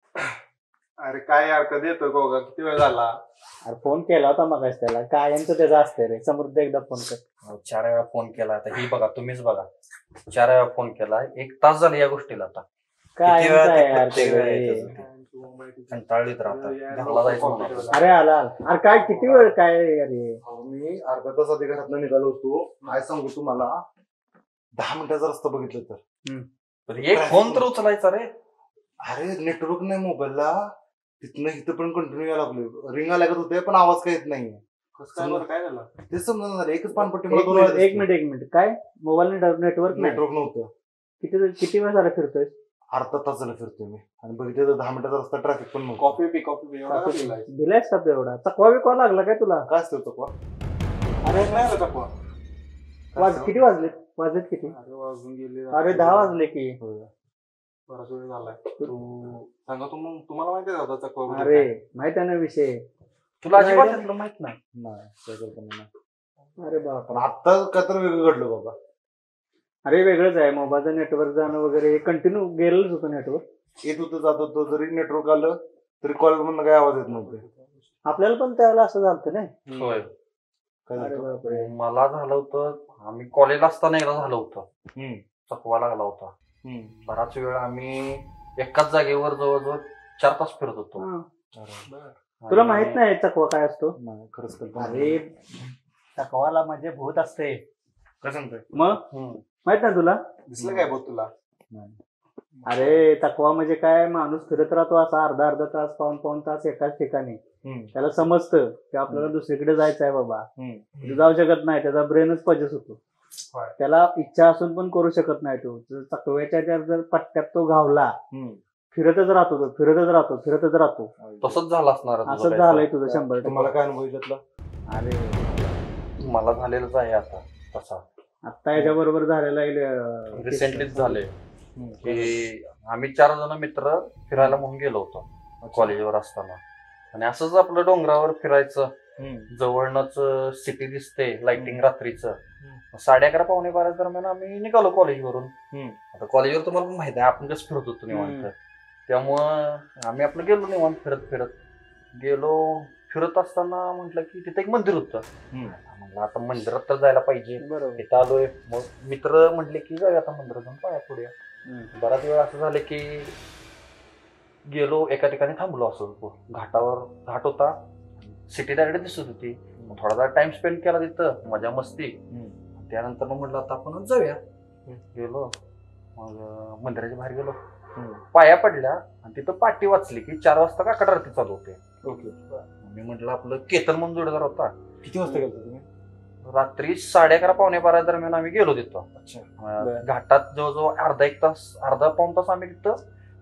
अरे काय यार, कधी येतोय गोगा? किती वेळ झाला? अरे फोन केला होता मगाशी त्याला, कायमचं त्याचं असतंय रे. समृद्ध एकदा फोन कर. 4 वेळा फोन केला. आता ही बघा, तुम्हीच बघा, 4 वेळा फोन केला. 1 तास झाला या गोष्टीला. आता काय किती वेळा ते यार प्रत्येक वेळा ते. येतच होते. कंटाळलीत राहतात. घरला जायचं म्हणून. अरे आला अरे काय किती वेळ काय अरे. मी अर्धा तास आधी घरातनं निघालो होतो. काय सांगू तुम्हाला, 10 मिनिटाचा रस्ता बघितलं तर. तर एक फोन तर उचलायचा रे. अरे नेटवर्क नाही मोबाईलला. तिथनं इथं पण कंटिन्यू यायला लागलो. रिंग लागत होते पण आवाज काहीच नाहीये. काय झालं ते समजून झालं. एकच पानपट्टी मला 2 वेळा एक मिनिट काय मोबाईल नेटवर्क नव्हतं. किती वेळ झाला फिरतोय? अर्धा तास झाला फिरतोय मी. आणि बघितलं तर 10 मिनिटाचा रस्ता, ट्रॅफिक पण नव्हतं. कॉफी दिलायस का तू एवढा? चकवा बिकवा लागला काय तुला? काय असतं चकवा? अरे किती वाजलेत किती? वाजून गेले. अरे 10 वाजले की. बराच वेळ झालाय. सांगा तुम्हाला माहिती आहे का चकवा? अरे माहित आहे ना विषय. तुला अजिबात त्यातलं माहित नाही? नाही. अरे बाप. पण आता काय तर वेगळं घडलं बाबा. अरे वेगळंच आहे. मोबाईलचं नेटवर्क जाणं वगैरे कंटिन्यू गेलेलंच होतं नेटवर्क. येत होतं जात होतं. जरी नेटवर्क आलं तरी कॉल मधून काही आवाज येत नव्हते. आपल्याला पण त्यावेळेला असं झालं नाही? होय. अरे बापरे. मला झालं होतं, आम्ही कॉलेजला असताना एकदा झालं होतं. चकवा लागला होता. बराच वेळ आम्ही एकाच जागेवर जवळजवळ 4 तास फिरत होतो. तुला माहित नाही चकवा काय असतो? नाही खरंच. अरे चकवाला म्हणजे भूत असते. काय सांगतोय मग माहित नाही तुला? दिसलं काय बोल तुला? अरे चकवा म्हणजे काय, माणूस फिरत राहतो असा अर्धा तास पाऊण तास एकाच ठिकाणी. त्याला समजतं की आपल्याला दुसरीकडे जायचं आहे बाबा. जाऊ शकत नाही, त्याचा ब्रेनच पजेस होतो. त्याला इच्छा असून पण करू शकत नाही. तो चकव्याच्या जर पट्ट्यात तो घावला, फिरतच राहतो. तसंच झालं असणार. असंच झालंय तुझं 100%. तुम्हाला काय अनुभव घेतला? अरे मला झालेलंच आहे आता तसा. आता याच्या बरोबर झालेला रिसेंटलीच झाले की आम्ही 4 जण मित्र फिरायला म्हणून गेलो होतो कॉलेजवर असताना. आणि असंच आपलं डोंगरावर फिरायचं. जवळनच सिटी दिसते, लाइटिंग रात्रीचं. 11:30 पावणे 12 दरम्यान आम्ही निघालो कॉलेजवरून. आता कॉलेजवर तुम्हाला पण माहिती आहे आपण कसं फिरत होतो निवांत. त्यामुळं आम्ही आपलं गेलो निवांत फिरत फिरत असताना म्हटलं की तिथे एक मंदिर होतं. म्हणलं आता मंदिरात तर जायला पाहिजे. तिथं आलोय. मग मित्र म्हटले की जाऊया आता मंदिरात जाऊन पाया पुढे. बराच वेळ असं झालं की गेलो, एका ठिकाणी थांबलो. असं घाट होता, सिटी डायरेक्ट दिसत होती. थोडा टाइम स्पेंड केला तिथं, मजा मस्ती. त्यानंतर मग म्हटलं आता आपण जाऊया. गेलो, मग मंदिराच्या बाहेर गेलो, पाया पडल्या आणि तिथं पाटी वाचली की 4 वाजता काकड आरती चालू होते. मी म्हटलं आपलं केतन म्हणून जोडीदार होता. किती वाजता गेलो तुम्ही? रात्री 11:30 पावणे 12 दरम्यान आम्ही गेलो तिथं. घाटात जवळजवळ अर्धा पाऊण तास आम्ही तिथं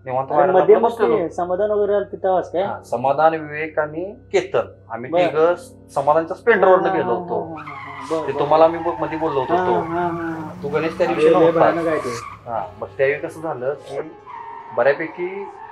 निवांत समाधान वगैरे तिथं काय? समाधान, विवेक आणि केतन, आम्ही तिघं समाधानच्या स्प्लेंडरवरनं गेलो होतो. ते तुम्हाला मी मध्ये बोललो होतो. तो गणेश त्या दिवशी नव्हता. मग त्यावेळी कसं झालं की बऱ्यापैकी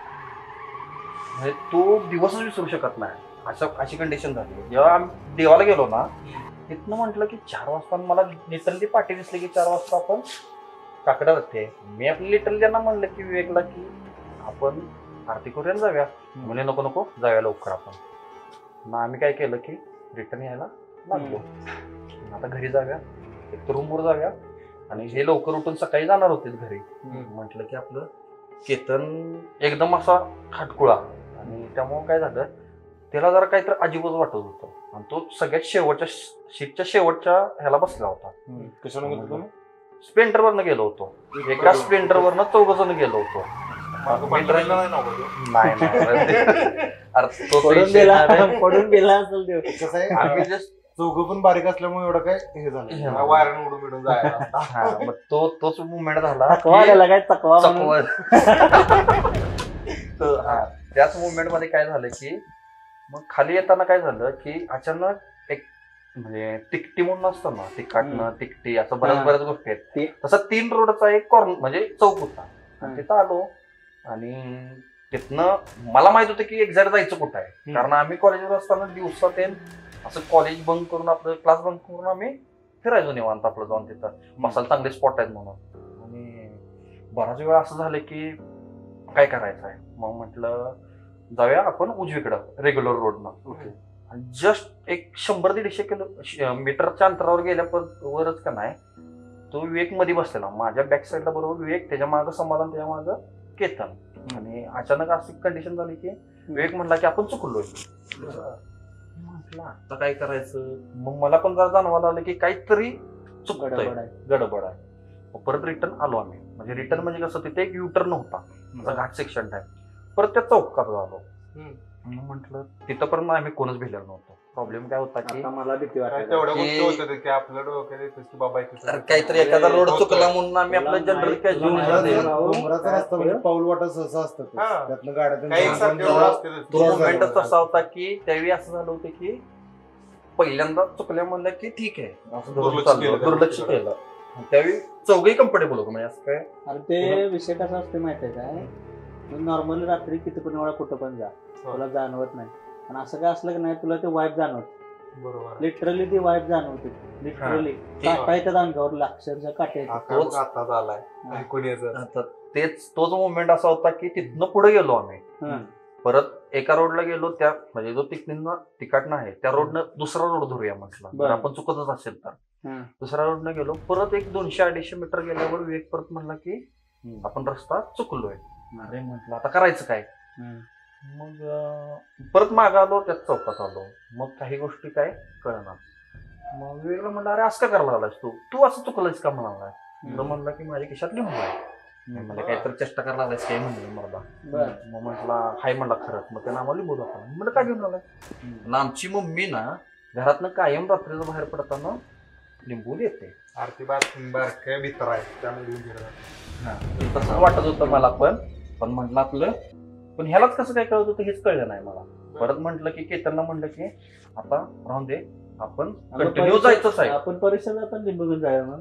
म्हणजे तो दिवसच विसरू शकत नाही अशी कंडिशन झाली. जेव्हा आम्ही देवाला गेलो ना, तिथनं म्हटलं की 4 वाजता मला लिटरली पाठी दिसली की 4 वाजता आपण काकडा राहते. मी आपल्या लिटरली त्यांना म्हणलं की विवेकला की आपण आरती करून जाऊया. म्हणजे नको जाऊया लवकर आपण. ना आम्ही काय केलं की रिटर्न यायला लागलो. आता घरी जाऊया, एक तर रूमवर जाऊया. आणि हे लवकर उठून सकाळी जाणार होते घरी. म्हटलं की आपलं केतन एकदम असा खाटकुळा, आणि त्यामुळं काय झालं, त्याला जरा काहीतरी अजिबच वाटत होतं. आणि तो सगळ्यात शीटच्या शेवटच्या ह्याला बसला होता. कशाला गेलो तुम्ही? स्प्लेंडरवरनं गेलो होतो. एका स्प्लेंडरवरनं 4 जण गेलो होतो. पडून गेला असेल. कसं आहे, आम्ही चौघं पण बारीक असल्यामुळे एवढं काय हे झालं, वायरन उडून जायला. मग तोच मुवमेंट झाला. त्याच मुवमेंट मध्ये काय झालं की मग खाली येताना काय झालं की अचानक एक म्हणजे तिकटी म्हणून असतं ना, तिकाटनं तिकटी असं बऱ्याच गोष्टी आहेत. तसं 3 रोडचा एक कॉर्नर म्हणजे चौक होता. तिथं आलो आणि तिथनं मला माहित होतं की एक्झॅक्ट जायचं कुठं आहे. कारण आम्ही कॉलेजवर असताना दिवसात असं कॉलेज बंक करून आपलं क्लास बंक करून आम्ही फिरायचो निवांत आपलं जाऊन. तिथं मसाला चांगले स्पॉट आहेत म्हणून. आणि बराच वेळ असं झालं की काय करायचं आहे. मग म्हटलं जाऊया आपण उजवीकडं रेग्युलर रोडनं. जस्ट एक 100-150 मीटरच्या अंतरावर गेल्यावरच का नाही तो विवेक मध्ये बसलेला, माझ्या बॅक साईडला बरोबर विवेक, त्याच्या मागं समाधान, त्याच्या मागं केतन. आणि अचानक अशी कंडिशन झाली की विवेक म्हणला की आपण चुकलोय. म्हटलं आता काय करायचं. मग मला पण जरा जाणवायला लागलं की काहीतरी चुकतंय, गडबड आहे. परत रिटर्न आलो आम्ही. म्हणजे रिटर्न म्हणजे कसं, तिथे एक युटर्न होता घाट सेक्शन टाइप. परत त्या चौकात झालो. म्हटलं तिथंपर्यंत आम्ही कोणच भिलेलो नव्हतो. प्रॉब्लेम काय होता की मला भीती वाटत काहीतरी एखादा रोड चुकला म्हणून आम्ही आपलं जनरल डोंगराचा रस्ता म्हणजे पाऊल वाटा सहसा असतात त्यातनं गाड्या. तो मोमेंटच तसा होता की त्यावेळी असं झालं होतं की पहिल्यांदा चुकल्या म्हणलं की ठीक आहे असं दुर्लक्ष केलं. त्यावेळी चौघही कम्फर्टेबल होतो. म्हणजे असं काय अरे ते विषय कसा असतो माहितीये काय, नॉर्मली रात्री किती पण वेळा कुठं पण जा तुला जाणवत नाही. आणि असं काय असलं की नाही तुला ते वाईट जाणवत. बरोबर, लिटरली ती वाईट जाणवते. लिटरली काटा येतात अंगावर, अक्षरशः काटे तोच मोमेंट असा होता की तिथनं पुढे गेलो आम्ही. परत एका रोडला गेलो, त्या म्हणजे जो तिकडनं आहे त्या रोडनं दुसरा रोड धरूया म्हटलं, जर आपण चुकतच असेल तर. दुसऱ्या रोडनं गेलो. परत एक 200-250 मीटर गेल्यावर विवेक परत म्हणला की आपण रस्ता चुकलोय. अरे म्हटलं आता करायचं काय. मग परत मागं आलो, त्यात चौकात आलो. मग काही गोष्टी काय कळणार. मग विवेकला म्हणलं अरे असं का करायला लागलास तू असं चुकलायस का म्हणाला. तर म्हणला की माझ्या खिशात लिहून आहे. मला काहीतरी चेष्टा करायला लागलायस काय म्हणलं मला. मग म्हटला हाय म्हणला खरंच. मग त्यानं आम्हाला लिहू दाखवला. म्हणलं काय घेऊन आलाय. आमची मम्मी ना घरातनं कायम रात्रीचं बाहेर पडताना लिंबू देते. आरती बारक्या मित्र आहे त्यामुळे तसं वाटत होतं मला पण म्हटलं आपलं. पण ह्यालाच कसं काय कळत होतं हेच कळलं नाही मला. परत म्हटलं की केतनला म्हणलं की आता राहून दे, आपण कंटिन्यू जायचंच आहे. आपण परीक्षेला पण लिंबू घेऊन जायला ना.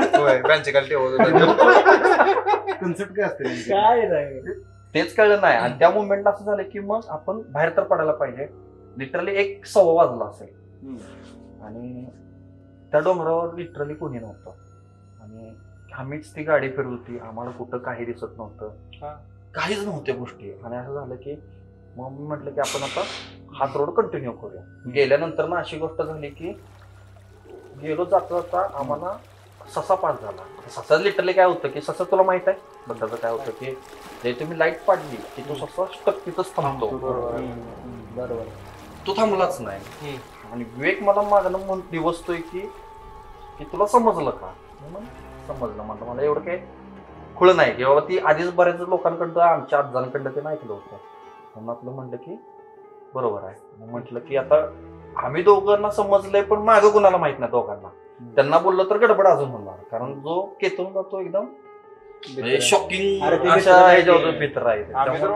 कन्सेप्ट काय असते काय नाही तेच कळलं नाही. आणि त्या मुवमेंटला असं झालं की मग आपण बाहेर तर पडायला पाहिजे. लिटरली 1:15 वाजला असेल आणि त्या डोंगरावर लिटरली कोणी नव्हतं. आणि आम्हीच ती गाडी फिरत होती. आम्हाला कुठं काही दिसत नव्हतं, काहीच नव्हत्या गोष्टी. आणि असं झालं की मग मी म्हटलं की आपण आता हाच रोड कंटिन्यू करूया. गेल्यानंतर ना अशी गोष्ट झाली की गेलो जाता जाता आम्हाला ससा पास झाला. ससा लिटरली काय होतं की ससा तुला माहित आहे बद्दल काय होतं की जे तुम्ही लाईट पाडली की तो ससा स्टक तिथंच थांबतो. बरोबर, तो थांबलाच नाही. आणि विवेक मला मागणं दिवसतोय की तुला समजलं का. समजलं म्हणलं मला एवढं काही खुळं नाही की बाबा ती आधीच बऱ्याच लोकांकडं आमच्या आजांकडं ते ऐकलं होतं. म्हणून आपलं म्हणलं की बरोबर आहे. मग म्हटलं की आता आम्ही दोघांना समजलंय पण मागं कुणाला माहित नाही दोघांना. त्यांना बोललं तर गडबड अजून होणार. कारण जो केतून जातो एकदम शॉकिंग अशा ह्याच्यावर मित्र आहे.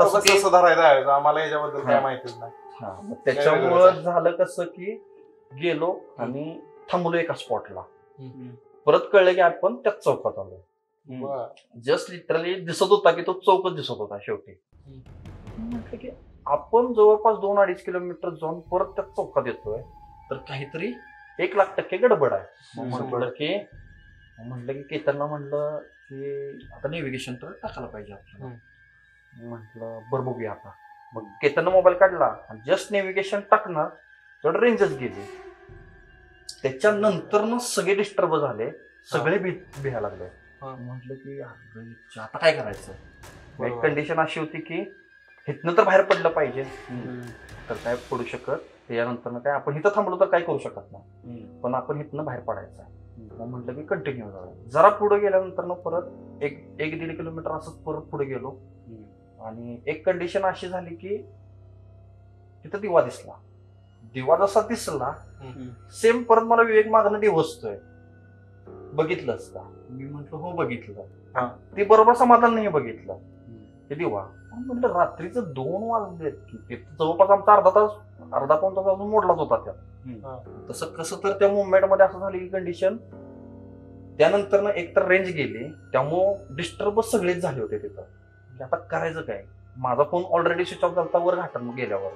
आम्हाला याच्याबद्दल काय माहितीच नाही. त्याच्यामुळं झालं कसं की गेलो आणि थांबलो एका स्पॉटला. परत कळलं की आपण त्याच चौकात आलो. जस्ट लिटरली दिसत होता की तो चौकच दिसत होता शेवटी. म्हटलं की आपण जवळपास 2-2.5 किलोमीटर जाऊन परत त्याच चौकात येतोय तर काहीतरी 1,00,000% गडबड आहे. म्हटलं की केतनला म्हणलं की आता नेव्हिगेशन तर टाकायला पाहिजे आपल्याला. म्हटलं बरं बघूया आता. मग केतननं मोबाईल काढला आणि जस्ट नेव्हिगेशन टाकणार तेवढं रेंजच गेली. त्याच्यानंतर ना सगळे डिस्टर्ब झाले, सगळे भिहायला लागले. म्हटलं की आता काय करायचं. एक कंडिशन अशी होती की इथनं तर बाहेर पडलं पाहिजे. तर काय पडू शकत त्याच्यानंतर काय आपण इथं थांबलो तर काय करू शकत नाही. पण आपण इथनं बाहेर पडायचं आहे. मग म्हटलं की कंटिन्यू जाऊया. जरा पुढे गेल्यानंतर ना परत 1-1.5 किलोमीटर असंच परत पुढे गेलो. आणि एक कंडिशन अशी झाली की तिथं दिवा दिसला. दिवा जसा दिसला सेम परत मला विवेक मागणं दिवसतोय बघितलंच का. मी म्हटलं हो बघितलं. ते बरोबर समाधान नाही बघितलं ते दिवा. म्हटलं रात्रीचं 2 वाजले की जवळपास आमचा अर्धा-पाऊण तास अजून मोडलाच होता त्यात. तसं कसं तर त्या मुवमेंट मध्ये असं झाली की कंडिशन त्यानंतर ना एकतर रेंज गेली त्यामुळं डिस्टर्ब सगळेच झाले होते तिथं. आता करायचं काय. माझा फोन ऑलरेडी स्विच ऑफ झाला वर घाटात गेल्यावर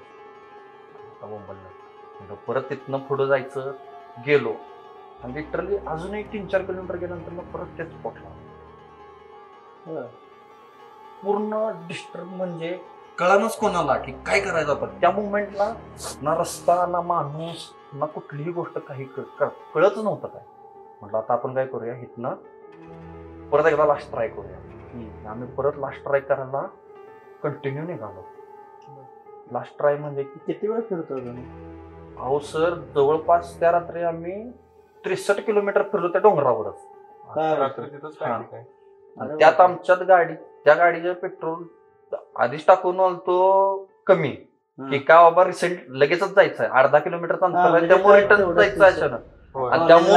मुंबईला. परत तिथनं पुढं जायचं गेलो आणि लिटरली अजून एक 3-4 किलोमीटर गेल्यानंतर परत तेच स्पॉटला. पूर्ण डिस्टर्ब म्हणजे कळानच कोणाला की काय करायचं आपण त्या मुवमेंटला. ना रस्ता ना माणूस ना कुठलीही गोष्ट काही कळतच नव्हतं काय. म्हटलं आता आपण काय करूया, इथनं परत एकदा लास्ट ट्राय करूया. आम्ही परत लास्ट ट्राय करायला कंटिन्यू निघालो. लास्ट ट्राय म्हणजे किती वेळ फिरतो तुम्ही? अहो सर, जवळपास त्या रात्री आम्ही 63 किलोमीटर फिरलो त्या डोंगरावरच. त्यात आमच्यात त्या गाडीचं पेट्रोल आधीच टाकून आलतो कमी, की का बाबा रिसेंट लगेचच जायचंय, अर्धा किलोमीटरचा अंतर आहे, त्यामुळे रिटर्न जायचं अचानक. आणि त्यामुळे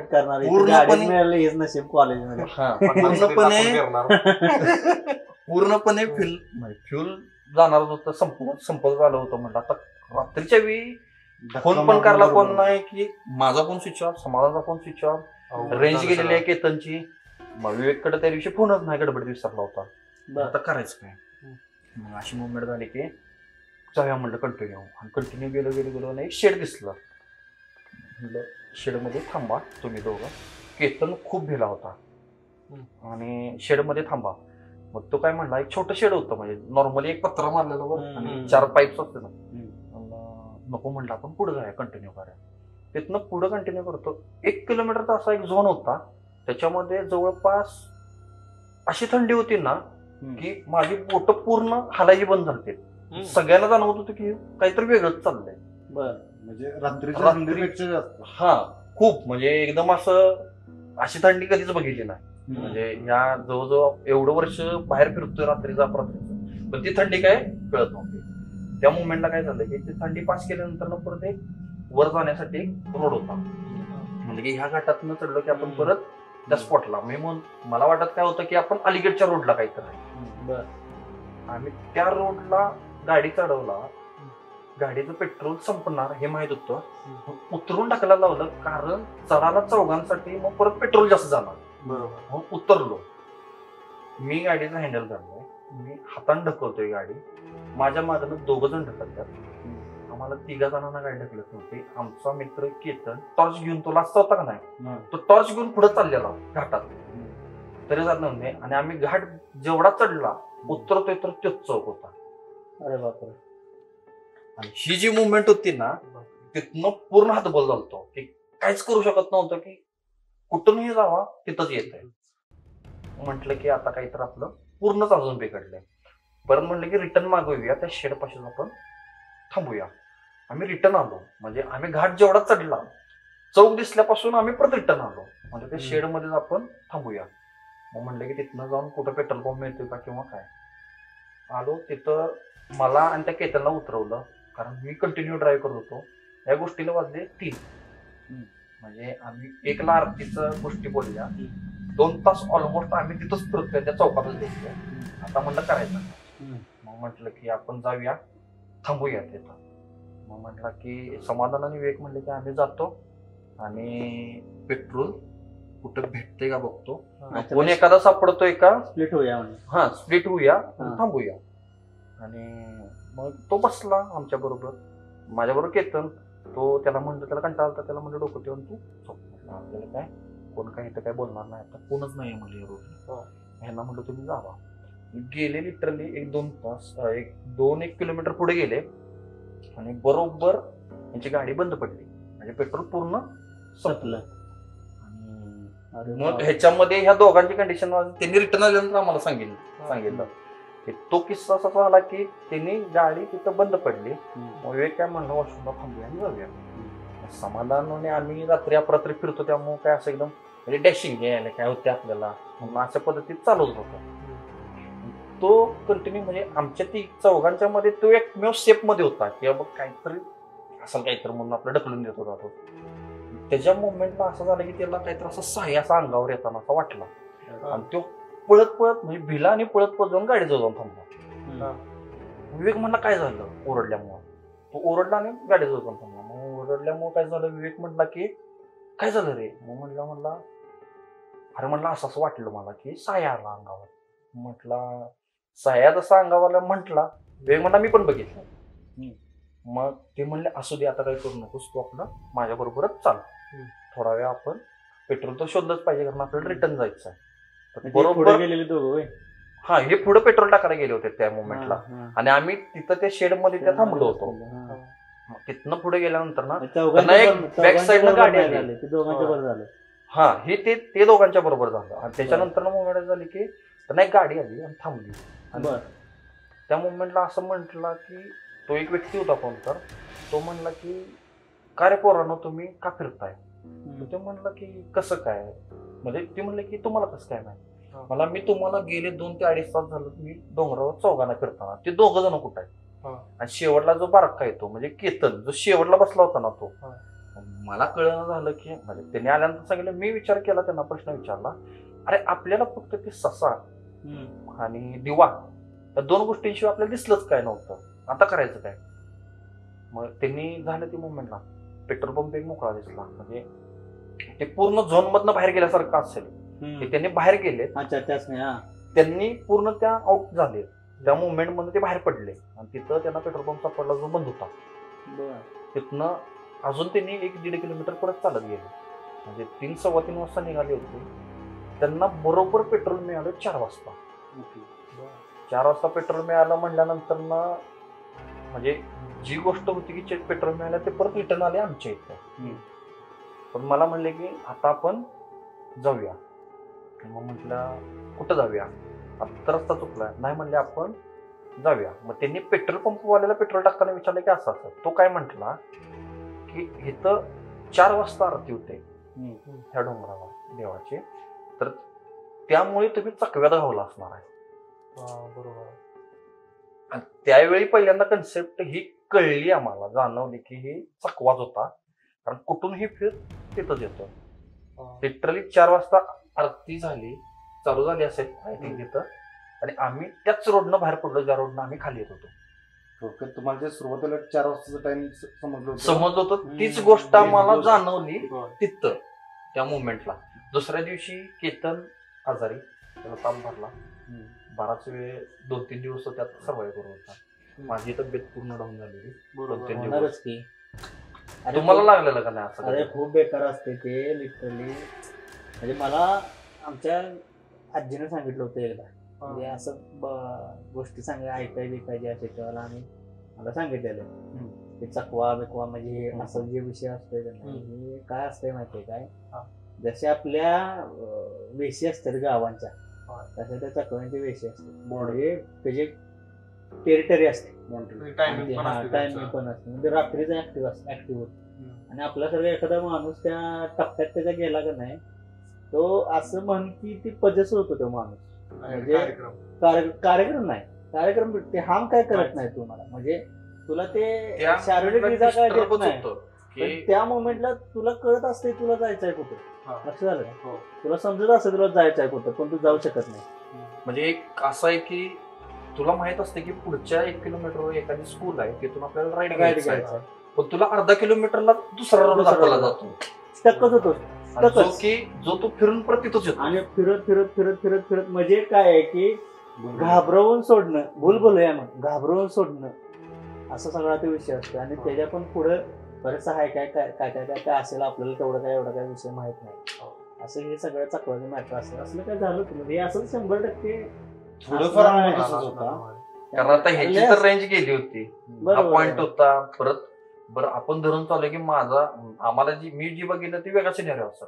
पूर्णपणे फ्युल जाणार होतं, संपत झालं होतं. म्हटलं आता रात्रीच्या वेळी फोन पण करायला कोण नाही, की माझा फोन स्विच ऑफ, समाधानचा फोन स्विच ऑफ, रेंज गेलेली आहे केतनची. मग विवेककडे त्या दिवशी फोनच नाही, गडबडीत विसरला होता. आता करायचं काय. मग अशी मुवमेंट झाली की जाऊया म्हणलं कंटिन्यू. आणि कंटिन्यू गेलो आणि एक शेड दिसलं. म्हणलं शेडमध्ये थांबा तुम्ही दोघं. केतन खूप भिला होता आणि शेडमध्ये थांबा. मग तो काय म्हणला, एक छोटं शेड होतं, म्हणजे नॉर्मली एक पत्रा मारलेलं आणि 4 पाईप्स असते ना. नको म्हणलं आपण पुढे जाऊया, कंटिन्यू करूया. तिथनं पुढे कंटिन्यू करतो. 1 किलोमीटरचा असा एक झोन होता, त्याच्यामध्ये जवळपास अशी थंडी होती ना की माझी बोट पूर्ण हालायची बंद झाली. सगळ्यांना जाणवत होतं की काहीतरी वेगळंच चाललंय. म्हणजे रात्रीच्या हा खूप म्हणजे एकदम असं अशी थंडी कधीच बघितली नाही. म्हणजे ह्या जवळजवळ एवढं वर्ष बाहेर फिरतोय रात्रीचा अपरात्रीचा, पण ती थंडी काय कळत नव्हती. त्या मुवमेंटला काय झालं की ती थंडी पास केल्यानंतर परत एक वर जाण्यासाठी रोड होता. म्हणजे की ह्या घाटातनं चढलो की आपण परत त्या स्पॉटला. मला वाटत काय होतं की आपण अलीगडच्या रोडला काहीतरी. आम्ही त्या रोडला गाडी चढवला. गाडीचं पेट्रोल संपणार हे माहित होतं. उतरून टाकायला लावलं, कारण चढायला चौघांसाठी मग परत पेट्रोल जास्त जाणार. मग उतरलो. मी गाडीचं हँडल धरलोय, मी हाताने ढकलतोय गाडी. माझ्या मागनं 2 जण ढकलतात. आम्हाला 3 जणांना गाडी ढकलत नव्हती. आमचा मित्र केतन टॉर्च घेऊन, तो लास्ट होता का नाही, तो टॉर्च घेऊन पुढे चाललेला घाटात, तरी जात नव्हते. आणि आम्ही घाट जेवढा चढला उतरतोय तर तोच चौक होता. अरे बापरे. आणि ही जी मुवमेंट होती ना, तिथनं पूर्ण हातबल झालतो की काहीच करू शकत नव्हतं, की कुठूनही जावा तिथंच येत आहे. म्हटलं की आता काहीतरी आपलं पूर्णच अजून बिघडलंय. परत म्हटलं की रिटर्न मागवूया, त्या शेड पासून आपण थांबूया. आम्ही रिटर्न आलो. म्हणजे आम्ही घाट जेवढा चढला, चौक दिसल्यापासून आम्ही परत रिटर्न आलो. म्हणजे त्या शेड मध्येच आपण थांबूया. मग म्हणलं की तिथनं जाऊन कुठं पेट्रोल पंप मिळतोय का किंवा काय. आलो तिथं, मला आणि त्या केतनला उतरवलं, कारण मी कंटिन्यू ड्राईव्ह करत होतो. या गोष्टीला वाजले 3. म्हणजे आम्ही 1ला आरतीचं गोष्टी बोलल्या, 2 तास ऑलमोस्ट आम्ही तिथंच फिरतोय, त्या चौकातच बसतोय. आता म्हणलं करायचं. मग म्हटलं की आपण जाऊया, थांबूया तिथं. मग म्हटलं की समाधान आणि विवेक म्हणले की आम्ही जातो आणि पेट्रोल कुठं भेटतंय का बघतो, कोण एखादा सापडतोय का, स्प्लिट होऊया. स्प्लिट होऊया, थांबूया. आणि मग तो बसला आमच्या बरोबर, माझ्या बरोबर केतन. तो त्याला म्हणलं, त्याला कंटाळा आलता, त्याला म्हणलं डोकं ठेवून तू झोप. आपल्याला काय कोण काय इथं काय बोलणार नाही, आता कोणच नाही म्हणलं रोड. ह्यांना म्हणलं तुम्ही जावा. गेले लिटरली 1-2 तास, 1 किलोमीटर पुढे गेले आणि बरोबर यांची गाडी बंद पडली. म्हणजे पेट्रोल पूर्ण संपलं. मग ह्याच्यामध्ये ह्या दोघांची कंडिशन त्यांनी रिटर्न आल्यानंतर आम्हाला सांगितलं की तो किस्सा असा झाला की त्यांनी गाडी तिथं बंद पडली. मग विवेक काय म्हणलं, वॉशरूमला थांबूया आणि जाऊया. समाधानाने आम्ही रात्री अपरात्री फिरतो, त्यामुळे काय असं एकदम म्हणजे डॅशिंग यायला काय होते आपल्याला, म्हणून अशा पद्धतीत चालवत होता तो कंटिन्यू. म्हणजे आमच्या चौघांच्या मध्ये तो एकमेव सेफ मध्ये होता की बाबा काहीतरी असं काहीतरी म्हणून आपलं ढकलून देत होता तो. त्याच्या मुवमेंटला असं झालं की त्याला काहीतरी असं साह्य असा अंगावर येताना असं वाटला. आणि तो पळत म्हणजे भिला आणि पळत जाऊन गाडीजवळ जाऊन थांबला. विवेक म्हणला काय झालं, ओरडल्यामुळं. तो ओरडला आणि गाडीजवळ जाऊन थांबला. मग ओरडल्यामुळे काय झालं, विवेक म्हटला की काय झालं रे. मग म्हणला अरे म्हणलं असं वाटलं मला की साया आला अंगावर. म्हटला साया जसा अंगावाला म्हटला, विवेक म्हणला मी पण बघितलं. मग ते म्हणले असू दे, आता काय करू नकोस, तू आपलं माझ्या बरोबरच चाल. थोडा वेळ आपण पेट्रोल तर शोधलंच पाहिजे, कारण आपल्याला रिटर्न जायचं आहे. बरोबर गेलेले दोघं. हा हे पुढे पेट्रोल टाकायला गेले होते त्या मोमेंटला आणि आम्ही तिथं त्या शेड मध्ये त्या थांबलो होतो. तिथनं पुढे गेल्यानंतर ना बॅक साईडनं गाडी आली. हा हे ते दोघांच्या बरोबर झालं आणि त्याच्यानंतर मोमेंट झाली की त्यांना एक गाडी आली आणि थांबली. त्या मोमेंटला असं म्हटलं की तो एक व्यक्ती होता कोणतर, तो म्हणला की का रे पोरांनो तुम्ही का फिरताय? ते म्हणलं की कसं काय, म्हणजे ते म्हणलं की तुम्हाला कसं काय नाही. मला मी तुम्हाला गेले 2 ते 2.5 तास झालं मी डोंगरावर चौघांना फिरताना, ते दोघं जण कुठं आहे? आणि शेवटला जो बारका येतो म्हणजे केतन जो शेवटला बसला होता ना तो, मला कळलं झालं की म्हणजे त्यांनी आल्यानंतर सांगितलं. मी विचार केला, त्यांना प्रश्न विचारला, अरे आपल्याला फक्त ते ससा आणि दिवा या 2 गोष्टींशिवाय आपल्याला दिसलंच काय नव्हतं, आता करायचं काय? मग त्यांनी झालं ती मुवमेंटला पेट्रोल पंप एक मोकळा दिसला, म्हणजे ते पूर्ण झोन मधनं बाहेर गेल्यासारखं असेल. त्यांनी बाहेर गेले, त्यांनी पूर्ण त्या आउट झाले, त्या मुवमेंट मध्ये ते बाहेर पडले आणि तिथं त्यांना पेट्रोल पंप सापडला जो बंद होता. तिथनं अजून त्यांनी 1-1.5 किलोमीटर परत चालत गेले, म्हणजे 3-3:15 वाजता निघाले होते. त्यांना बरोबर पेट्रोल मिळालं 4 वाजता. 4 वाजता पेट्रोल मिळालं म्हटल्यानंतर ना म्हणजे जी गोष्ट होती की पेट्रोल मिळालं ते परत रिटर्न आले आमच्या इथं. पण मला म्हणले की आता आपण जाऊया. मग म्हटलं कुठं जाऊया, आता रस्ता चुकला नाही, म्हणले आपण जाऊया. मग त्यांनी पेट्रोल पंपवाल्याला पेट्रोल टाकताना विचारलं की असं असं. तो काय म्हटला की इथं 4 वाजता आरती होते ह्या डोंगरावर देवाची, तर त्यामुळे तुम्ही चकव्यात घावला असणार आहे. बरोबर. आणि त्यावेळी पहिल्यांदा कन्सेप्ट ही कळली आम्हाला, जाणवली की हे चकवाच होता, कारण कुठूनही फिर तिथंच येतो. लिटरली 4 वाजता आरती झाली, चालू झाली असेल आय थिंक तिथं, आणि आम्ही त्याच रोडनं बाहेर पडलो ज्या रोडनं आम्ही खाली येत होतो. तुम्हाला जे सुरुवातीला 4 वाजताचा टाइम समजलं होतं, तीच गोष्ट आम्हाला जाणवली तिथं त्या मुवमेंटला. दुसऱ्या दिवशी केतन आजारी, त्याला ताप भरला, बराच वेळ 2-3 दिवस त्यात सर्वाइव्ह करत होता. माझी तब्येत पूर्ण डाऊन झालेली 2-3 दिवस. तुम्हाला लागलेलं का नाही असं? अरे खूप बेकार असते ते लिटरली. म्हणजे मला आमच्या आजीने सांगितलं होतं एकदा, म्हणजे असं गोष्टी ऐकायची असे तेव्हा आम्ही मला सांगितलेलं ते चकवा बिकवा म्हणजे असं जे विषय असतोय हे काय असतंय माहितीये काय, जसे आपल्या वेशी असतात गावांच्या तसे त्या चकव्यांचे वेशी असतात, म्हणजे त्याचे टेरिटरी असते, टायमिंग पण असते, म्हणजे रात्रीचा ऍक्टिव्ह होतो. आणि आपल्यासारखा एखादा माणूस त्या टप्प्यात त्याचा गेला का नाही, तो असं म्हण की ती पजस होतो तो माणूस. म्हणजे कार्यक्रम नाही, कार्यक्रम ते हाम काय करत नाही तुम्हाला, म्हणजे तुला ते शारीरिक इजा काय देत नाही, पण त्या मोमेंटला तुला कळत असते तुला जायचंय कुठं, लक्ष झालं का? तुला समजत असतं तुला जायचंय कुठं, पण तू जाऊ शकत नाही. म्हणजे एक असं आहे की तुला माहित असते की पुढच्या 1 किलोमीटरवर एखादी स्कूल आहे, तिथून आपल्याला राईड घ्यायचं, पण तुला अर्धा किलोमीटरला दुसरा रोड दाखवला जातो, स्टकच होतो, जो तू फिरून परत तिथंच येतो. आणि फिरत फिरत फिरत फिरत फिरत म्हणजे काय आहे की घाबरवून सोडणं, भूलभुलया मग घाबरवून सोडणं असं सगळा ते विषय असतो. आणि त्याच्या पण पुढे बरेच आहे काय काय काय काय काय काय असेल, आपल्याला तेवढं काय एवढा काय विषय माहित नाही. असं हे सगळं चकवाचं मॅटर असेल, असलं काय झालं म्हणजे असं 100% थोडंफार होता. कारण आता ह्याची तर रेंज गेली होती, हा पॉइंट होता. परत बरं आपण धरून चालू की माझा आम्हाला मी जी बघितलं ती वेगळा सिनेरिओ असतात.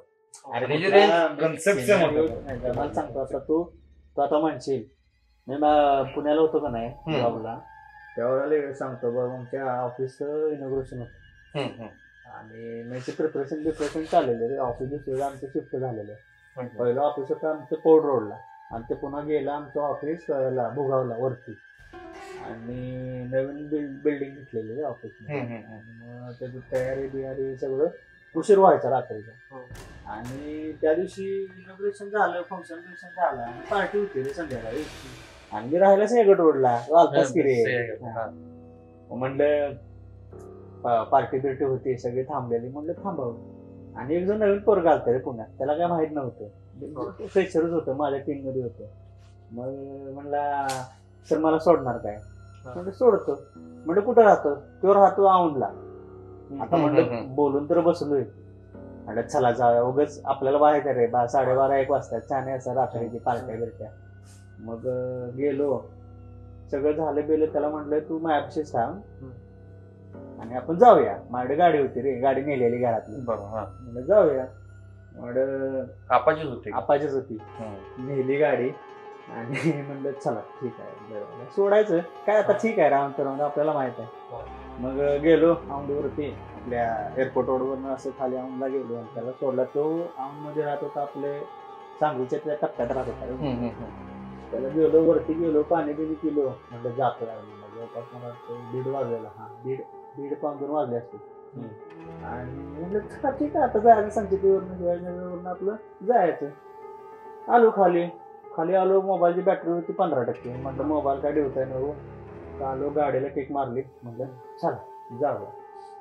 मला सांगतो आता तू आता म्हणशील मी पुण्याला होतो का नाही जॉबला, त्यावेळेला सांगतो बघ आमच्या ऑफिस इनॉग्रेशन होतं आणि म्हणजे प्रिपरेशन चाललेलं, ऑफिस दुसरीला आमचं शिफ्ट झालेलं. पहिलं ऑफिस होतं आमचं कोड रोडला आणि ते पुन्हा गेलं आमचं ऑफिस भुगावला वरती, आणि नवीन बिल्डिंग घेतलेली ऑफिसमध्ये. मग त्याची तयारी बियारी सगळं उशीर व्हायचा रात्रीचा. आणि त्या दिवशी इनॉग्रेशन झालं, फंक्शन झालं आणि पार्टी होती रे संध्याकाळी, आणि मी राहिला सेगट रोडला आलताच की रे. म्हणलं पार्टी बिर्टी होती सगळी थांबलेली, म्हणलं थांबावं. आणि एक जण नवीन पोरग आलता रे पुण्यात, त्याला काय माहित नव्हतं, फ्रेशरच होतं, माझ्या टीम मध्ये होतं. मग म्हणला सर मला सोडणार काय, म्हणजे सोडतो. म्हणजे कुठं राहतो, तो राहतो औंधला. आता म्हणलं बोलून तर बसलोय, म्हणलं चला जाऊया, उगाच आपल्याला बाहेर रे 12:30-1 वाजता छान आहे असं रात्रीची पार्ट्या बिरट्या. मग गेलो, सगळं झालं गेलं. त्याला म्हटलं तू माझ्यापाशी सांग आणि आपण जाऊया. माझ्याकडे गाडी होती रे, गाडी नेलेली घरातली. बरोबर. म्हणलं जाऊया. म्हणलं आपाचीच होती. नेली गाडी आणि म्हणलं चला ठीक आहे, सोडायचं काय आता, ठीक आहे राम तर आपल्याला माहित आहे. मग गेलो औंधवरती, आपल्या एअरपोर्ट रोडवरनं असं खाली औंधला गेलो आणि त्याला सोडला. तो औंधमध्ये राहत होता, आपले सांगलीच्या त्या टप्प्यात राहत होता. त्याला गेलो, वरती गेलो, पाणी बिणी पिलो. म्हणलं जातो जवळपास मला 1:30 वाजलेला. दीड पाऊण 2 वाजले असते. आणि म्हणलं चला ठीक आहे आता जायचं, संचितीवरनं शिवाजीनगरवरनं आपलं जायचं. आलो खाली आलो, मोबाईलची बॅटरी होती 15%. म्हटलं मोबाईल काय ठेवताय नको. आलो, गाडीला टेक मारली. म्हटलं चला जाऊया.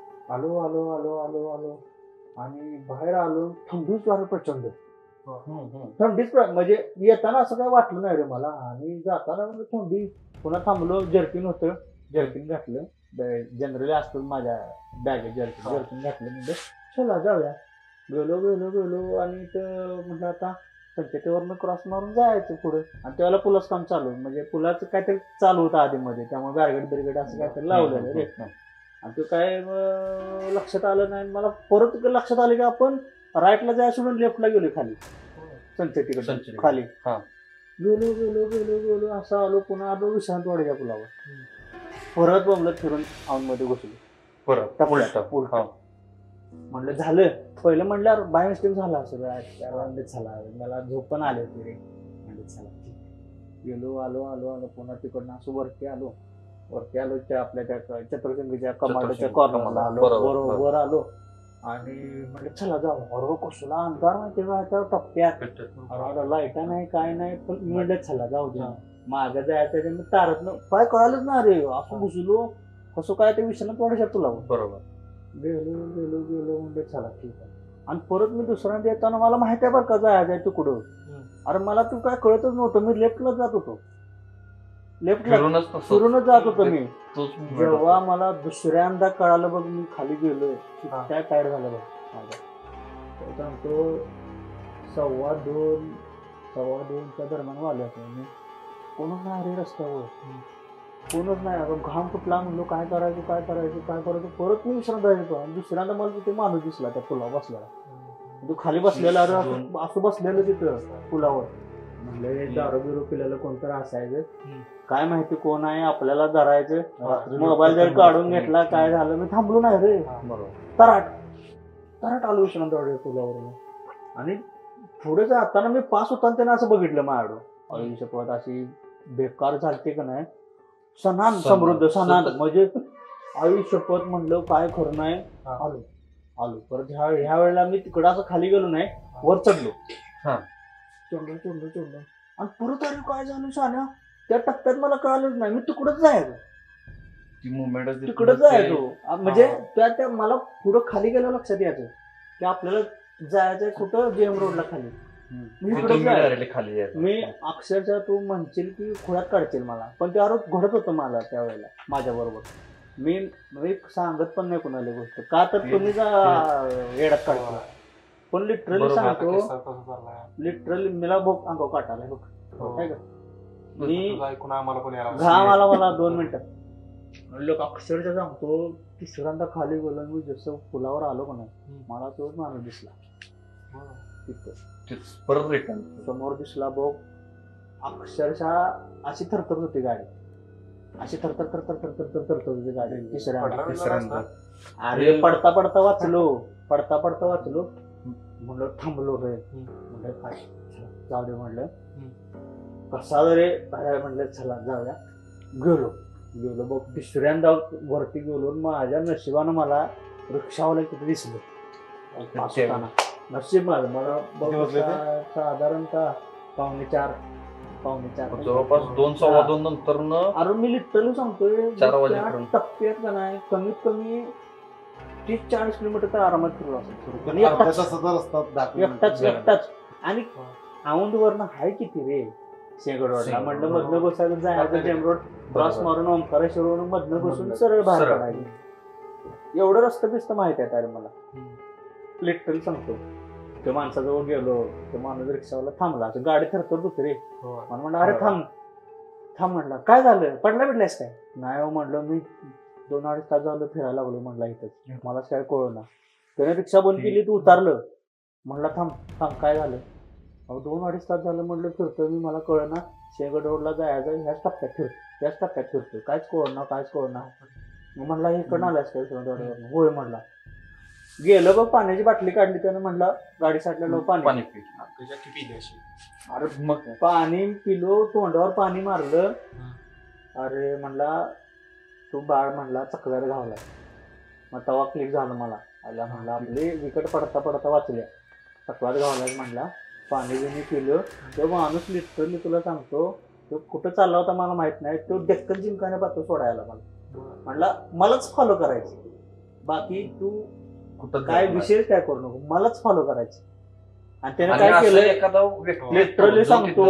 आलो आणि बाहेर आलो. थंडीच वारं प्रचंड, थंडीच म्हणजे येताना असं काय वाटलं नाही रे मला. आणि जाताना म्हणजे थंडी. पुन्हा थांबलो, जर्किन होतं, जर्किन घातलं. जनरली असतं माझ्या बॅगेत जर्किन घातलं. म्हणजे चला जाऊया. गेलो आणि म्हटलं आता संकेतीवरनं क्रॉस मारून जायचं पुढे. आणि त्यावेळेला पुलाच काम चालू, म्हणजे पुलाचं काहीतरी चालू होतं आधीमध्ये, त्यामुळे बॅरगेट असं काहीतरी लावलेलं रे. आणि तो काय लक्षात आलं नाही. मला परत लक्षात आलं की आपण राईटला जायला सोडून लेफ्टला गेलो खाली, संचेतीकडे खाली. गेलो असं आलो. पुन्हा आलो विश्रांतवाडीच्या पुलावर. परत बंगल्यात फिरून औंधमध्ये घुसलो परत पुढं. म्हणलं झालं. पहिलं म्हणलं बाय मिस्टेक झाला असं झाला. मला झोप पण आली होती रे. म्हणलं चला गेलो, आलो पुन्हा तिकडनं असं वरती आलो आपल्या त्या चतुर्शंगीच्या कमांडच्या कॉर्नरला आलो. बरोबर आलो आणि म्हणजे चला जाऊ. बरोबर कसला अंधार माहिती का त्या टप्प्यात, लाईटा नाही काय नाही. पण म्हणलं चला जाऊ दे, मागं जायचं. मी तारत काय कळालंच ना रे. असं घुसलो कसं काय ते विषयाला पडू शकतो तुला. बरोबर. गेलो म्हणजे चला ठीक आहे. आणि परत मी दुसऱ्यांदा येताना मला माहिती आहे बरं का जायचं आहे तू कुठं. अरे मला तू काय कळतच नव्हतं. मी लेफ्टला जात होतो, फिरूनच जात होतो मी. जेव्हा मला दुसऱ्यांदा कळालं बघ, मी खाली गेलोय, काय टायर झालं बघ माझा. तो 2:15च्या दरम्यान आलो होतो मी. कोणच नाही रे रस्त्यावर, कोणच नाही. घाम कुठला म्हणलो काय करायचं. परत मी विश्रांत जायचो. आणि दुसऱ्यांदा मला तिथे माणूस दिसला त्या पुलावर बसलेला. तो खाली बसलेला असं बसलेलं तिथं पुलावर. म्हणलं दारू बिरू पिलेलं कोणतं असायचं काय माहिती, कोण आहे आपल्याला धरायचं. मोबाईल जर काढून घेतला काय झालं. मी थांबलो नाही रे. तराट आलो विश्रांतवाडी पुलावर. आणि पुढे जाताना मी पास होताना त्यानं असं बघितलं माझ्याकडं. आयुष्यपत अशी बेकार झालते का नाही. सणान समृद्ध सणान म्हणजे आयुष्यपत म्हणलं काय खरं नाही. आलो परत ह्या वेळेला मी तिकडं असं खाली गेलो नाही, वर चढलो. चढलो आणि परत अरे काय झालं शान्या. त्या टप्प्यात मला कळालंच नाही. मी तिकडंच जायचो, तिकडंच जायचो. म्हणजे त्या मला पुढं खाली गेलं लक्षात यायचं की आपल्याला जायचंय कुठं, जेएम रोडला खाली. मी अक्षरशः तू म्हणशील की खोळ्यात काढशील मला, पण ते आरोप घडत होतं मला त्यावेळेला माझ्या बरोबर. मी सांगत पण नाही कुणाला गोष्ट का, तर तुम्ही येड्यात काढतो. पण लिटरली सांगतो, लिटरली मला बघ अंगाव काटाला बघ काय का. मी घाम आला मला 2 मिनिटात. लोक अक्षरशः सांगतो तिसऱ्यांदा खाली गेलो. मी जसं पुलावर आलो का नाही, मला तोच माणूस दिसला परत रिटर्न समोर दिसला बघ. अक्षरशः अशी थरथर होती गाडी, अशी थरथर होती गाडी. तिसऱ्यांदा अरे पडता पडता वाचलो. म्हणलं थांबलो रे. म्हणलं काय जाऊ दे. म्हणलं कसा रे म्हणलं चला जाऊया. गेलो बघ. तिसऱ्यांदा वरती गेलो. माझ्या नशिबानं मला रिक्षावाला किती दिसलं. नशीब माझं. मला साधारणतः 3:45 जवळपास 2-2:15 नंतर. अरे मी लिटरली सांगतोय 4 वाजेपर्यंत टप्प्यात का नाही कमीत कमी 30-40 किलोमीटर तर आरामात फिरलो असेल. एकटाच. आणि औंधवरनं हाय किती रे शेंगड रोडला. म्हणलं मधनं बसायचं जायचं, जेम रोड क्रॉस मारून ओंकारेश्वर मधनं बसून सरळ बाहेर पडायचं. एवढं रस्ता बिस्त माहित आहे अरे मला, लिटरली सांगतो. त्या माणसाजवळ गेलो, तो माणूस रिक्षावाला थांबला, असं गाडी थरथरत होती रे. मला म्हणलं अरे थांब थांब, म्हटलं काय झालं, पडला बिडलायस काय? नाही हो म्हटलं, मी 2-2.5 तास झालं फिरायला लागलो म्हटलं इथंच, मलाच काय कळलं. त्याने रिक्षा बंद केली, तू उतारलं. म्हटलं थांब थांब काय झालं? अहो 2-2.5 तास झालं म्हटलं फिरतोय मी, मला कळना, शेंगड रोडला जायचं ह्याच टप्प्यात फिरतोय, कायच कळना. म्हणला इकडनं आलास काय? होय म्हटला. गेलं बघ, पाण्याची बाटली काढली त्यानं, म्हणला गाडी साठलेलं पाणी अरे मग पाणी पिलो, तोंडावर पाणी मारलं. अरे म्हणला तू बाळ म्हणला चकव्यात घावलाय. मग तवा क्लिक झालं मला, आला म्हणला आपली विकट पडता पडता वाचल्या, चकव्यात घावलाय म्हणला. पाणी बिणी पिलं. तो माणूस लिटरली तुला सांगतो, तो कुठं चालला होता मला माहित नाही, तो डेक्कन जिमखान्या पाहतो सोडायला मला. म्हणला मलाच फॉलो करायचं, बाकी तू कुठं काय विषय काय करू नको, मलाच फॉलो करायचं. आणि त्याने काय केलं, लिटरली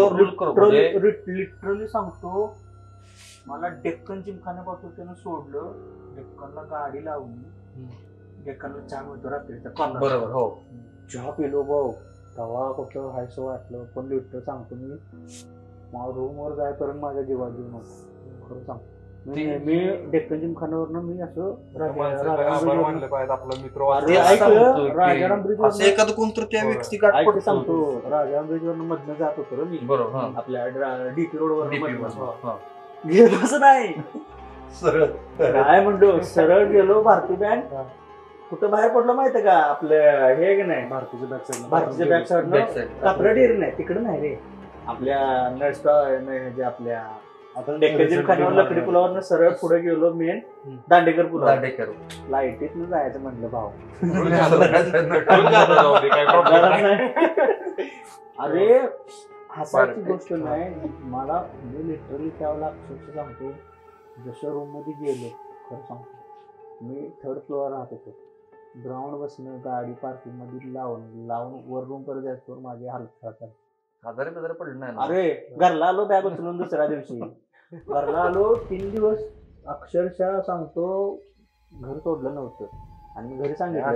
सांगतो मला डेक्कन जिमखान्यापासून त्यानं सोडलं, डेक्कनला गाडी लावली, डेक्कनला चहा मिळतो रात्रीचा, बरोबर हो, चहा पिलो भाऊ, तेव्हा कुठं हायसं वाटलं. पण लिटर सांगतो मी, मला रूमवर जायपर्यंत माझ्या जीवात जीव नव्हता, खरं सांगतो. मी डेक्कन जिमखान्यावरनं मी असं राजाराम ब्रिज एखादं कोणतं त्या व्यक्ती सांगतो, राजाराम ब्रिज वरनं मधनं जात होतो मी, बरोबर आपल्या डीपी रोडवर गेलोच नाही, सरळ काय म्हणतो, सरळ गेलो भारती बँक. कुठं बाहेर पडलो माहितीये का, आपलं हे की नाही भारतीच्या बॅक साईड कापरा डेअरी नाही तिकडे नाही रे, आपल्या नर्स आपल्या डेक्कन जिमखान्यावर लकडी पुलावर सरळ पुढे गेलो, मेन दांडेकर पुलावर, लाईटीतनं जायचं म्हटलं भाऊ. अरे हसायची गोष्ट नाही मला, मी लिटरली त्यावेळेला अक्षरशः सांगतो, जसं रूम मध्ये गेलो, खरं सांगतो मी 3rd फ्लोअर राहत होतो, ग्राउंड बसणं, गाडी पार्किंग मध्ये लावून वर रूम परत जायचं, माझी हालत राहतात, आजारी पडलं नाही. अरे घरला आलो बॅग उचलून, दुसऱ्या दिवशी घरला आलो, 3 दिवस अक्षरशः सांगतो घर सोडलं नव्हतं. आणि घरी सांगितलं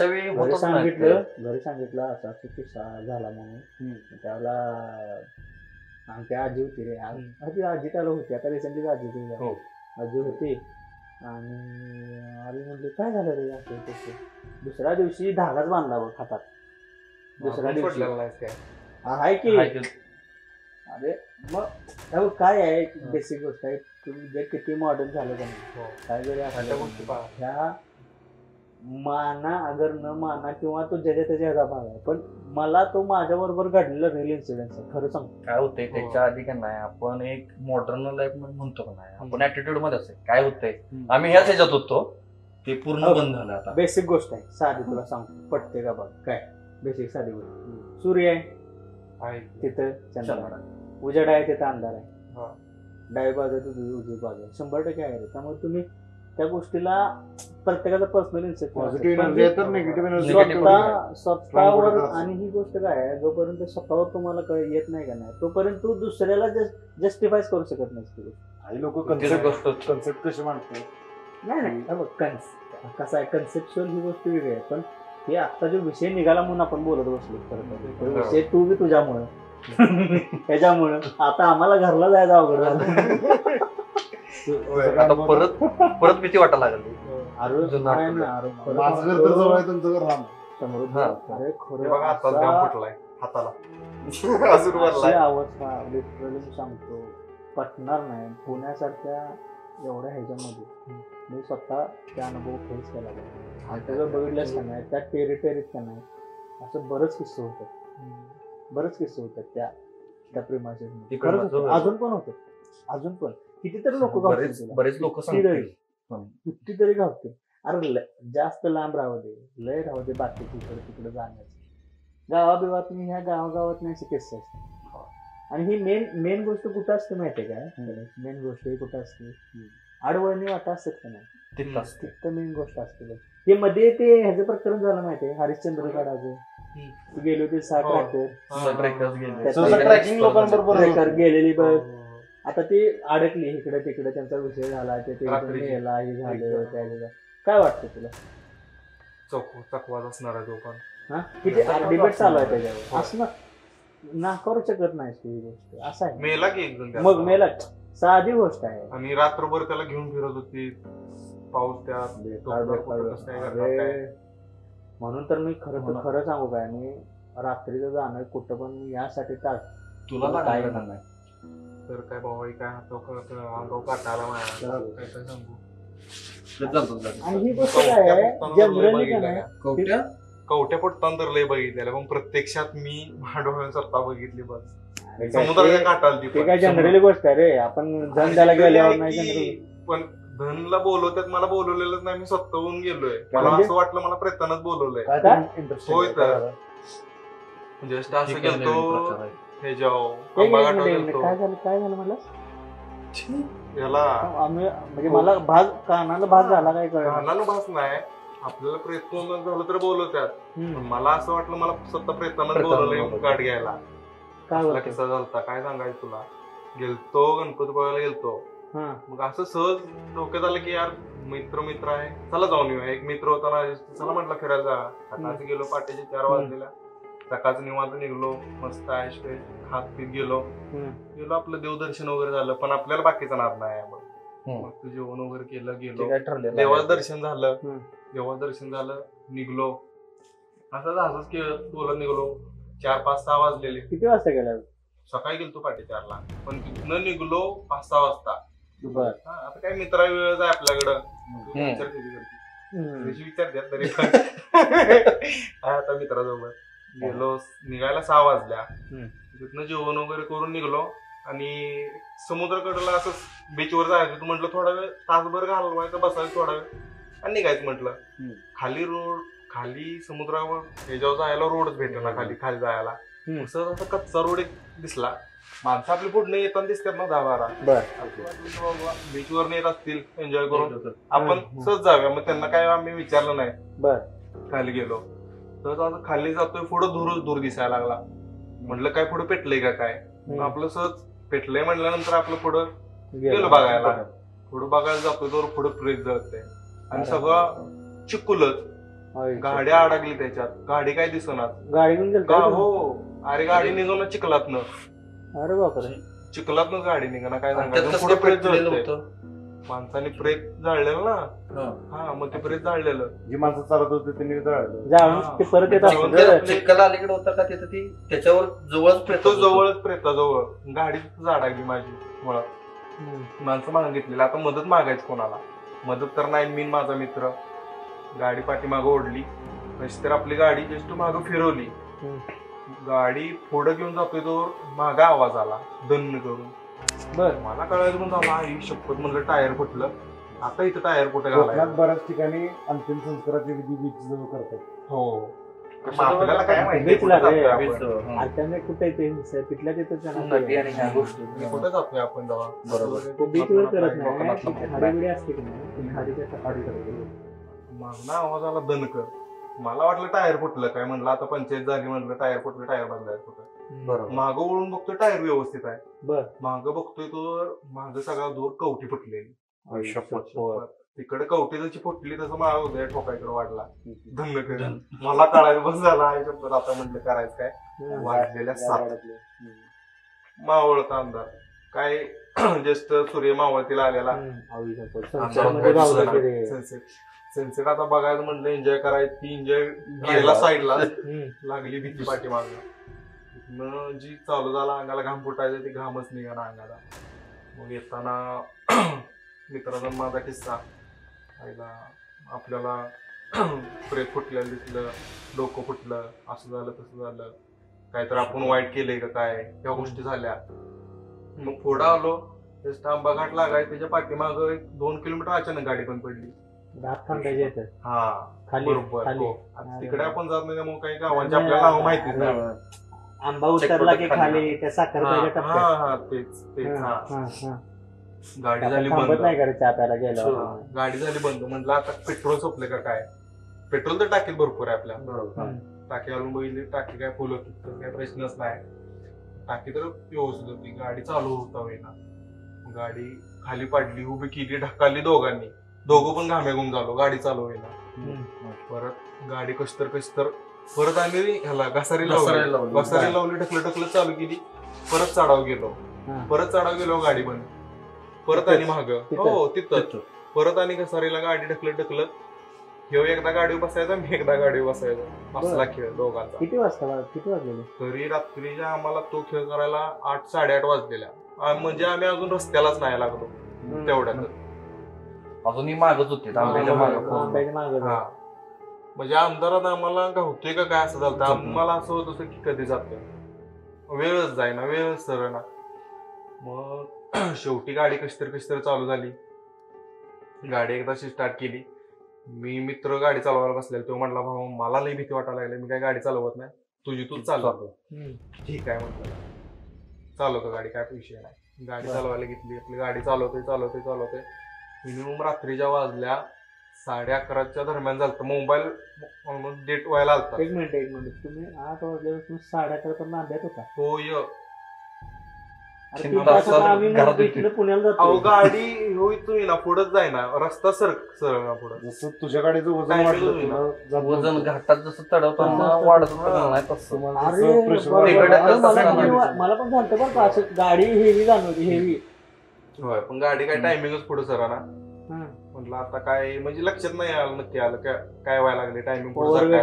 असा किस्सा झाला म्हणून. त्यावेळेला आमची आजी होती रे, आजी त्याला होती, आता रिसेंटली आजी होती. आणि आम्ही म्हणले काय झालं रे असं तसं. दुसऱ्या दिवशी धागाच बांधला बघ हातात, दुसऱ्या दिवशी आहे की. अरे मग काय आहे, बेसिक गोष्ट आहे, तुम्ही जे किती मॉडर्न झालं का नाही, काय जरी ह्या माना अगर न माना किंवा तो ज्याच्या त्याच्या भाग आहे, पण मला तो माझ्या बरोबर घडलेला रिअल इन्सिडेंट आहे, खरं सांगतो. काय होतंय त्याच्या आधी का नाही, आपण एक मॉडर्न लाईफ मध्ये म्हणतो का नाही, आपण ऍटिट्यूड मध्ये असेल, काय होतंय आम्ही ह्याच ह्याच्यात होतो, ते पूर्ण बंद झालं आता. बेसिक गोष्ट आहे, साधी तुला सांगतो, पटते का बघ, काय बेसिक साधी गोष्ट. सूर्य आहे तिथं, चंद्र उजेड आहे तिथं, अंधार आहे, डावी बाजू तुझी उजवी बाजू, 100% आहे रे. त्यामुळे तुम्ही त्या गोष्टीला प्रत्येकाचा पर्सनल स्वतःवर. आणि ही गोष्ट काय आहे, जोपर्यंत स्वतःवर तुम्हाला येत नाही का नाही, तोपर्यंत तू दुसऱ्याला जस्टिफाय करू शकत नाही. काही लोक कन्सेप्ट कसे मांडतात, नाही कसं आहे, कन्सेप्च्युअल ही गोष्ट वेगळी आहे, पण हे आता जो विषय निघाला म्हणून आपण बोलत बसलो, खरं विषय तू बी तुझ्यामुळं त्याच्यामुळं आता आम्हाला घरला जायचं अवघड झालं. आता परत भीती वाटायला लागली. अवस्था लिटरली सांगतो, पटणार नाही. पुण्यासारख्या एवढ्या ह्याच्यामध्ये मी स्वतः त्या अनुभव फेस केला आणि त्याचं बघितलंच का नाही, त्या टेरिटरीत का नाही, असं बरेच किस्से होतात त्या प्रेमाचे. अजून पण होते, अजून पण कितीतरी लोक बरेच लोक कितीतरी गावते. अरे जास्त लांब राहू दे, लय राहू दे, बाकी तिकडे जाण्याचं. गावाबिवात मी ह्या गावागावात नाही असे किस्से असते. आणि ही मेन गोष्ट कुठं असते माहितीये काय, मेन गोष्ट ही कुठं असते, आडवळणी वाटा असतात का नाही, तिथं मेन गोष्ट असते. हे मध्ये ते ह्याचं प्रकरण झालं माहितीये, हरिश्चंद्र गडाचं. तू गेली होती 6 ट्रॅकर गेलेली बघ, आता ती अडकली इकडे तिकडे, त्यांचा विषय झाला, ते हे झालं. काय वाटतं तुला? चकवाच असणार आहे तो पण. हा किती डिबेट चालू आहे त्याच्यावर असं नाकारू शकत नाही ही गोष्ट असं आहे मेला की एक जण मग मेला साधी गोष्ट आहे आणि रात्रभर त्याला घेऊन फिरत होती पाऊस त्यात म्हणून तर मी खरं सांगू काय मी रात्रीचं जाणं कुठं पण यासाठी तुला काय नाही तर काय बाबा काय अंगाव काटाला काय सांगू आणि ही गोष्ट काय आहे जनरली का नाही कवट्या पडताना तर लय बघितलेलं पण प्रत्यक्षात मी डोळ्यात स्वतः बघितली बस समुद्राच्या काटाला ती ते काय जनरली गोष्ट आहे रे आपण धन द्यायला गेल्यावर नाही जनरली पण धनला बोलवतात मला बोलवलेलंच नाही मी स्वतःहून गेलोय मला असं वाटलं मला प्रेतानच बोलवलंय होय तर जस्ट असं गेलतो हे काय झालं मला याला म्हणजे मला कानाला भाग झाला काय कानाला भास नाही आपल्याला प्रेत झालं तर बोलवतात मला असं वाटलं मला स्वतः प्रेतानच बोलवलंय गाठ घ्यायला काय किस्सा झालता काय सांगायचं तुला गेलतो गणपतीपुळ्याला गेलतो मग असं सहज डोक्यात आलं की यार मित्र आहे चला जाऊन येऊया एक मित्र होता ना चला म्हटलं फिरायला जा सकाळचं गेलो पाट्याचे 4 वाजलेल्या सकाळचं निवांत निघलो मस्त ऐश खात पीत गेलो आपलं देवदर्शन वगैरे झालं पण आपल्याला बाकीचा नाद नाही मग जेवण वगैरे केलं गेलो देवाचं दर्शन झालं निघलो असंच बोलत निघलो 4, 5, 6 वाजलेले किती वाजता गेला सकाळी गेलतो 4:30ला पण तिथनं निघलो 5, 6 वाजता आता काय मित्रा वेळच आहे आपल्याकडं विचारतात तरी आता मित्राजवळ गेलो निघायला 6 वाजल्या तिथनं जेवण वगैरे करून निघलो आणि समुद्राकडला असं बीचवर जायचं तू म्हटलं थोडा वेळ तासभर घालवायचं बसायचं थोडा वेळ आणि निघायचं म्हटलं खाली समुद्रावर ह्याच्यावर जायला रोडच भेटला खाली जायला असं कच्चा रोड एक दिसला माणसं आपली पुढे येताना दिसतात ना 10-12 बीचवर येत असतील एन्जॉय करून आपण सहज जाऊया मग त्यांना काय आम्ही विचारलं नाही खाली गेलो तर खाली जातोय पुढं दूर दिसायला लागला म्हटलं काय पुढे पेटलंय का काय आपलं सहज पेटलंय म्हटल्यानंतर आपलं पुढं गेलो बघायला पुढं बघायला जातोय तर पुढं प्रेत जळतंय आणि सगळं चिकुलच गाड्या अडकली त्याच्यात गाडी काय दिसणार गाडी हो अरे गाडी निघून चिखलातनं अरे बापरे चिखलातनं गाडी निघणार काय सांगायचं पुढे प्रेत जळतंय माणसाने प्रेत जाळलेलं ना हा मग ते प्रेत जाळलेलं जी माणसं चालत होते त्यांनी जाळून ते परत येत चिखल अलीकडे होता का तिथं ती त्याच्यावर जवळच प्रेताजवळ गाडी जाडागली माझी मुळात माणसं मागितलेली आता मदत मागायची कोणाला मदत तर नाही मी माझा मित्र गाडी पाठीमागं ओढली तर आपली गाडी जस्ट मागं फिरवली गाडी पुढं घेऊन जातोय तो मागा आवाज आला दन्न करून मला कळायचं म्हणून झाला आई शपथ म्हणलं टायर फुटलं आता इथं टायर कुठे घालायला बऱ्याच ठिकाणी अंतिम संस्काराचे विधी बीच जवळ करतात हो आपल्याला काय माहिती कुठे तिथल्या तिथं कुठे जातोय आपण जेव्हा बरोबर बीचवर करत नाही असते की नाही माझा आवाज आला दणकर मला वाटलं टायर फुटलं काय म्हणलं आता पंचायत झाली म्हटलं टायर फुटलं टायर बदलायचं कुठं मागं वळून बघतोय टायर व्यवस्थित आहे मागं बघतोय तो मागं सगळा दूर कवटी फुटलेली तिकडे कवटी जशी फुटली तसं मला उद्या ठोकायकडे वाढला दणकर मला कळायला बस झाला आहे शपथ आता म्हटलं करायचं काय वाढलेल्या 7 मावळता अंधार काय जस्ट सूर्य मावळतीला आलेला सनसेट आता बघायला म्हटलं एन्जॉय करायची ती एन्जॉय गेला साईडला लागली भीती पाठीमागं जी चालू झाला अंगाला घाम फुटायचा ती घामच निघाला अंगाला मग येताना मित्राचा माझा किस्सा आपल्याला प्रेत फुटलेलं दिसलं डोकं फुटलं असं झालं तसं झालं काहीतरी आपण वाईट केलंय का काय ह्या गोष्टी झाल्या मग पुढं आलो आंबा घाट लागाय त्याच्या पाठीमागं 2 किलोमीटर अचानक गाडी पण पडली तिकडे आपण जात नाही मग काही गावांचे आपल्याला नाव माहितीच नाही आंबा उतरला की खाली त्या साखर तेच गाडी झाली बंद गाडी झाली बंद म्हटलं आता पेट्रोल संपले का काय पेट्रोल तर टाकीत भरपूर आहे आपल्या टाकी घालून बघितली टाकी काय फुल होती काही प्रश्नच नाही टाकी तर व्यवस्थित होती गाडी चालू होता होईना गाडी खाली पडली उभी केली ढकलली दोघं पण घाम्या गुम झालो गाडी चालू होईना परत गाडी कशी तर परत आम्ही ह्याला घसारी घसारी लावली ढकलत चालू केली. परत चढाव गेलो. परत चढाव गेलो गाडी बंद. परत आणि माग हो तिथं परत आणि घसारीला गाडी ढकलत ह्यो एकदा गाडीवर बसायचा, मी एकदा गाडीवर बसायचा. असला खेळ दोघांचा. किती वाजलेले तरी रात्रीच्या आम्हाला तो खेळ करायला 8-8:30 वाजलेल्या. म्हणजे आम्ही अजून रस्त्यालाच नाही लागलो तेवढ्यात. अजूनही मागच होते आंब्याच्या मागं. हा म्हणजे अंधारात आम्हाला गावतोय का काय असं झालं. आम्हाला असं होत होतं की कधी जातोय, वेळच जाईना, वेळच सरना. मग शेवटी गाडी कशी तर चालू झाली. गाडी एकदाशी स्टार्ट केली. मी मित्र गाडी चालवायला बसलेला. तो म्हटला भाऊ मला लई भीती वाटायला लागली, मी काय गाडी चालवत नाही, तुझी तूच चालवतो. ठीक आहे म्हटलं, चालवतो गाडी, काय विषय नाही. गाडी चालवायला घेतली. आपली गाडी चालवते मिनिमम रात्रीच्या वाजल्या 11:30च्या दरम्यान झालं. मोबाईल ऑलमोस्ट डेट व्हायला आलता. एक मिनिट तुम्ही 8 वाजल्यापासून 11:30 पर्यंत नांद्यात होता. हो पुण्याला जातो. गाडी हो इथून ना पुढंच जाईना, रस्ता सरळ पुढं. जसं तुझ्या गाडीचं वजन वाढलं, वजन घाटात जसं चढवताना वाढत नाही तसं. मला पण सांगतो बरं का, असं गाडी हेवी जाणवती, हेवी. होय, पण गाडी काय टायमिंगच पुढे सरा ना. म्हटलं आता काय म्हणजे लक्षात नाही आलं नक्की आलं काय व्हायला लागले, टायमिंग पुढे.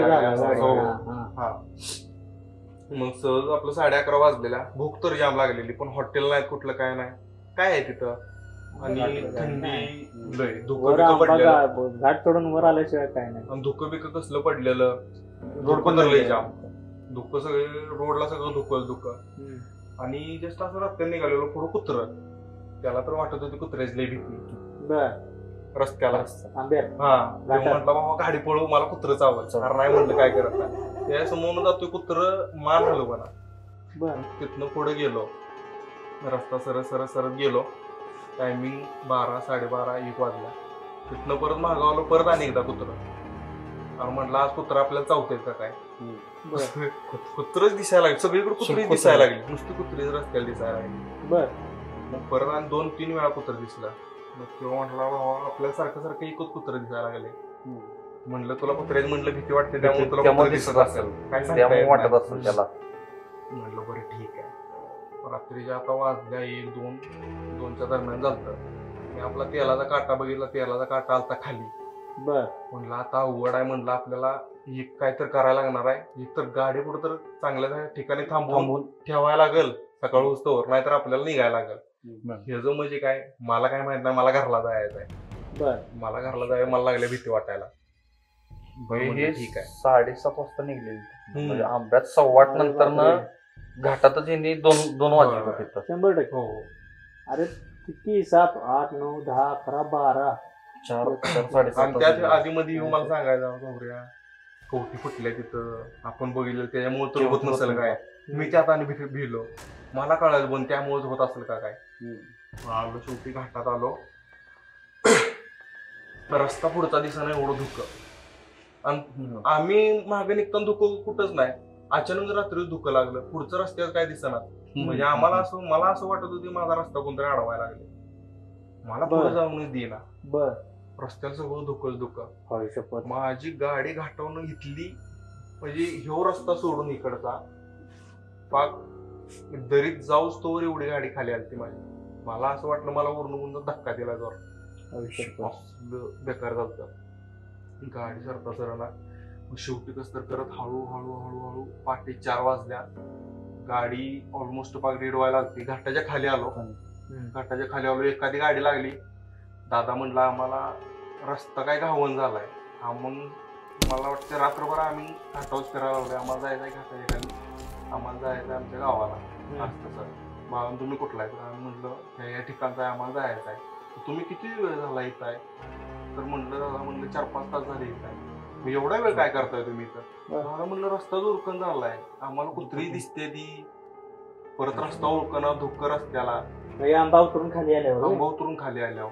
मग सहज आपलं 11:30 वाजलेला. भूक तर जाम लागलेली, पण हॉटेल नाही कुठलं, काय नाही, काय आहे तिथं. आणि थंडी लय, धुकं पडलेलं, घाट चढून वर आल्याशिवाय काय नाही. आणि धुकं बिकं कसलं पडलेलं, रोड पण लय जाम, धुकं सगळे रोडला सगळं धुकं. आणि जस्ट असं रस्त्याने निघालेलो, पुढं कुत्र. त्याला तर वाटत होती कुत्र्याची लय भीती रस्त्याला. म्हटलं बाबा गाडी पळू, मला कुत्र चावायचं. कारण नाही म्हटलं काय करत नाही. त्या समोर जातोय कुत्र, मान हलव मला. तिथनं पुढे गेलो, रस्ता सरत गेलो. टायमिंग 12, 12:30, 1 वाजला. तिथनं परत मागं आलो, परत आणि एकदा कुत्र. आणि म्हटलं आज कुत्र आपल्याला चावतेय का काय. कुत्रच दिसायला लागली, सगळीकडे कुत्रीच दिसायला लागली, नुसती कुत्रीच रस्त्याला दिसायला लागली. मग परत आणि 2-3 वेळा कुत्र दिसला. मग तेव्हा म्हटलं बाबा आपल्याला सारखं एकच कुत्र दिसायला लागले. म्हणलं तुला कुत्र्याची म्हटलं भीती वाटते, त्यामुळे तुला कुत्र दिसत असेल, काय वाटत असेल त्याला. म्हणलं बरं ठीक आहे. रात्रीच्या आता वाजल्या 1-2च्या दरम्यान झालं. मी आपला तेलाचा काटा बघितला, तेलाचा काटा आलता खाली. म्हणलं आता अवघड आहे, म्हणलं आपल्याला एक काय तर करायला लागणार आहे. एक तर गाडी कुठं तर चांगल्या ठिकाणी थांबवून ठेवायला लागेल सकाळ होस्तोवर, नाहीतर आपल्याला निघायला लागेल. हे जो म्हणजे काय मला काय माहित नाही, मला घरला जायचं आहे. मला घरला जायचं, मला लागल्या भीती वाटायला. ठीक आहे. 7:30 वाजता निघलेली, म्हणजे आंब्यात 8:15 नंतर घाटातच यांनी 2 वाजले होते. 100%. हो. अरे किती 7, 8, 9, 10, 11, 12, 4, 4:30. आणि त्याच्या आधी मध्ये येऊन मला सांगायचं कवटी फुटल्या तिथं, आपण बघितलं त्याच्यामुळे तर होत नसेल काय. मी त्यात आणि भिलो, मला कळायला पण त्यामुळेच होत असेल का काय. आलो शेवटी घाटात आलो. रस्ता पुढचा दिसा नाही, एवढं धुकं. आणि आम्ही मागे निघताना धुकं कुठंच नाही. अचानक रात्री धुकं लागलं, पुढचं रस्त्यात काय दिसणार. म्हणजे मला असं वाटत होतं माझा रस्ता कोणतरी अडवायला लागले. मला पुढे जाऊनच देईना. रस्त्याला सगळं धुकं. माझी गाडी घाटावून घेतली, म्हणजे ह्यो रस्ता सोडून इकडचा पाक दरीत जाऊच तोवर एवढी गाडी खाली आली माझी. मला असं वाटलं मला वरून धक्का दिला जोर, बेकार झालं. गाडी सरता शेवटी कस तर करत हळूहळू पहाटे 4 वाजल्या. गाडी ऑलमोस्ट पाक रेड व्हायला लागली. घाटाच्या खाली आलो. एखादी गाडी लागली. दादा म्हणला आम्हाला रस्ता काय घावन झालाय. मग मला वाटतं रात्रभर आम्ही घाटावर फिरायला लागलोय. आम्हाला जायचंय घाटाच्या खाली, आम्हाला जायचंय आमच्या गावाला. असतं सर बाळून तुम्ही कुठला आहे. आम्ही म्हटलं या ठिकाणचा आहे, आम्हाला जायचं आहे. तुम्ही किती वेळ झाला येत आहे. तर म्हणलं दादा, म्हणलं 4-5 तास झाले येत आहे. मग एवढा वेळ काय करताय तुम्ही इथं. दादा म्हणलं रस्ता उरकन झालाय, आम्हाला कुत्री दिसते ती, परत रस्ता उरकना, धुक्क रस्त्याला. आंबा उतरून खाली आल्यावर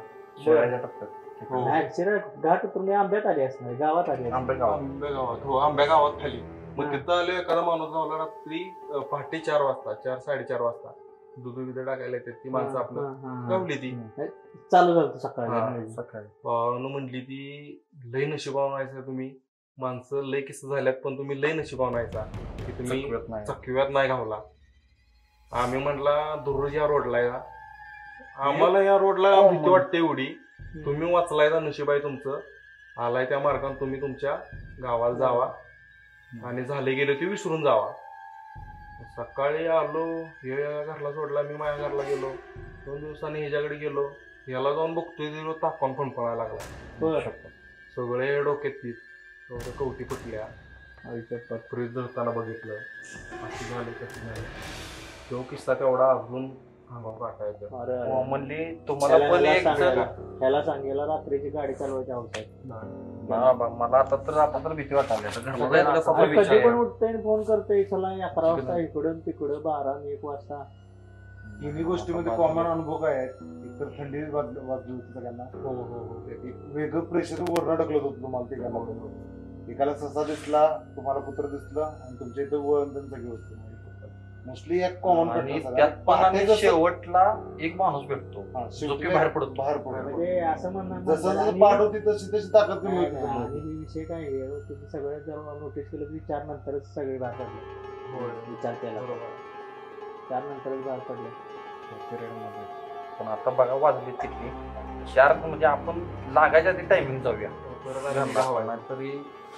घाट उतरून आंब्यात आले असणार, गावात आले. आंब्या गावात खाली. मग तिथं आले. एखादा माणूस गावला रात्री पहाटे 4 वाजता, 4-4:30 वाजता दूध बिध टाकायला येतात ती माणसं. आपलं गावली ती चालू झालं सकाळी. म्हणली ती लई नशिबावर व्हायचं तुम्ही. माणसं लय किस्से झाल्यात, पण तुम्ही लय नशिबान व्हायचा की तुम्ही चकव्यात नाही. चकव्यात नाही घावला. आम्ही म्हटला दररोज या रोडला या, आम्हाला या रोडला भीती वाटते एवढी, तुम्ही वाचलाय नशीब आहे तुमचं, आलाय त्या मार्गाने तुम्ही तुमच्या गावाला जावा आणि झाले गेले ते विसरून जावा. सकाळी आलो, हे घरला सोडला, मी माझ्या घरला गेलो, 2 दिवसांनी ह्याच्याकडे गेलो, ह्याला जाऊन बघतोय तिथं तापमान फणफणायला लागला. सगळे डोक्यात पीत, सगळं कवटी फुटल्या, फ्रीज धरताना बघितलं, अशी झाली कशी झाली. तो किस्सा तेवढा अजून अंगावर काटा येतो. कॉमनली तुम्हाला पण एक त्याला सांगायला रात्रीची गाडी चालवायची आवडतात. मला आता तर भीती वाटायला कधी पण उठतंय फोन करतोय, चला 11 वाजता इकडून तिकडं, 12 आणि 1 वाजता. तिन्ही गोष्टीमध्ये कॉमन अनुभव काय आहेत? एकतर थंडी वाजली होती सगळ्यांना, एक वेगळं प्रेशर वरनं ढकलत होतं तुम्हाला तिघांना. एकाला ससा दिसला, तुम्हाला पुत्र दिसला, आणि तुमच्या इथं वळण सगळी होती. मोस्टली एक कॉमन शेवटला एक माणूस भेटतो जो की बाहेर पडतो. म्हणजे असं म्हणणार जसं पाठ होती तशी तशी ताकद कमी होती. आणि विषय काय आहे, तुम्ही सगळे जर नोटीस केलं की 4 नंतरच सगळे बाहेर पडले. विचार केला 4 नंतरच बाहेर पडले. पण आता बघा वाजली किती 4, म्हणजे आपण लागायच्या आधी टायमिंग जाऊया तरी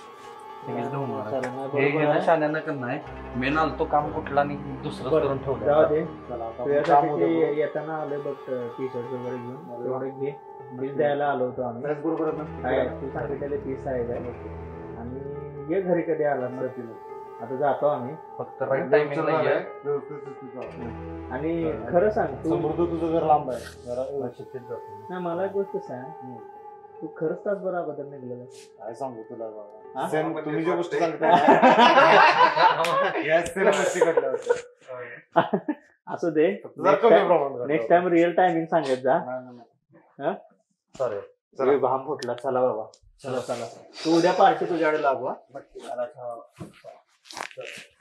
हे घेणं शाण्यानं का नाही. मेन आलतो काम कुठला आणि दुसरं करून ठेवलं. येताना आलोय बघ टी शर्ट वगैरे घेऊन, तेवढे घे, बिल द्यायला आलो होतो आम्ही. तू सांगितलेले 30 आहे आणि ये घरी कधी आला सर तिला. आता जातो आम्ही, फक्त राईट टायमिंग नाहीये. आणि खरं सांग तू, समृद्ध तुझं घर लांब आहे, जरा व्यवस्थित जातो. नाही मला एक गोष्ट सांग, तू खरंच तासभर अगोदर निघलेलं काय सांगू तुला बाबा, तुम्ही ज्या गोष्टी सांगताय असू दे. नेक्स्ट टाइम रिअल टायमिंग सांगत जा. चालेल. भाम फुटला, चला बाबा, चला. तू उद्या पार्टी तुझ्याकडे लागवा.